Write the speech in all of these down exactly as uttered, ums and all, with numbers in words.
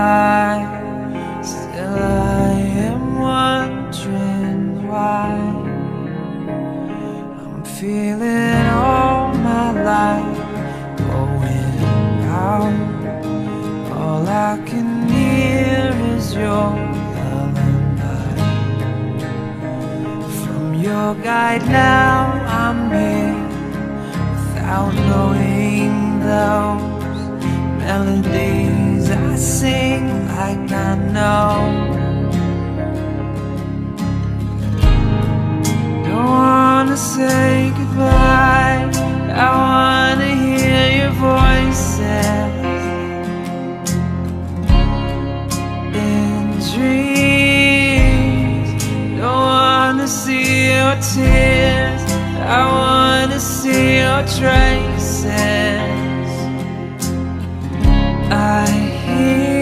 life. Still I am wondering why I'm feeling all my life going out. All I can hear is your lullaby. From your guide now I'm here, without knowing those melodies I sing like I know. Don't wanna say goodbye, I wanna hear your voices in dreams. Don't wanna see your tears, I wanna see your traces. I hear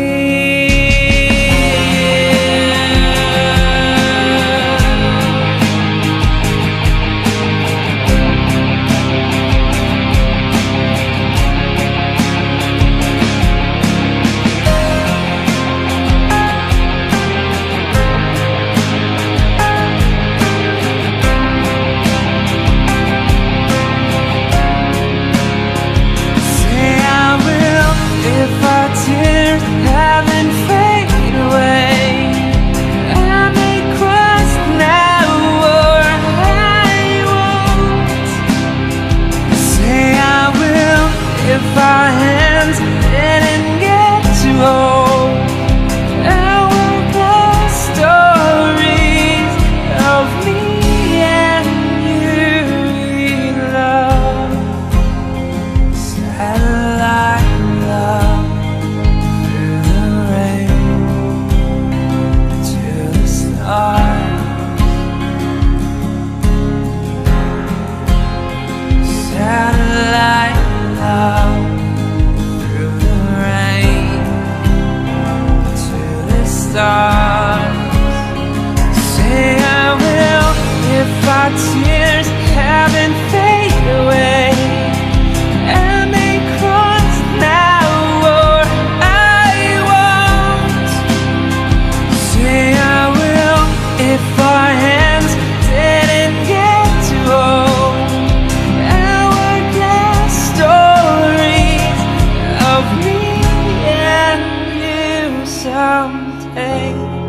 tears haven't faded away, and they cross now or I won't. Say I will if our hands didn't get to hold hourglass stories of me and you someday.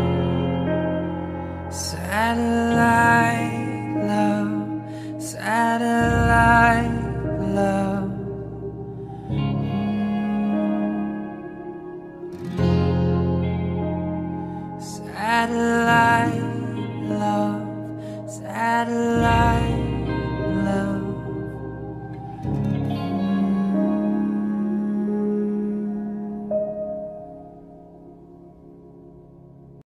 Satellite love, satellite love. Satellite love, satellite